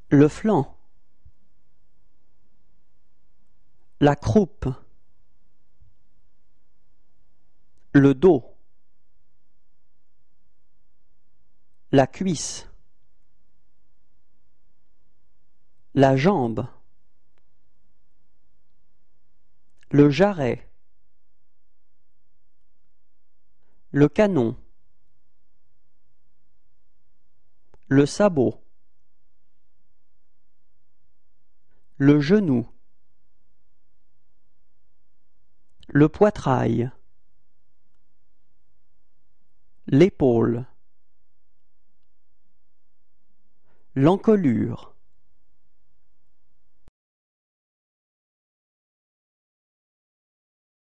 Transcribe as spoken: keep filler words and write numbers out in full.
le flanc, la croupe, le dos, la cuisse, la jambe, le jarret, le canon, le sabot, le genou, le poitrail, l'épaule, l'encolure,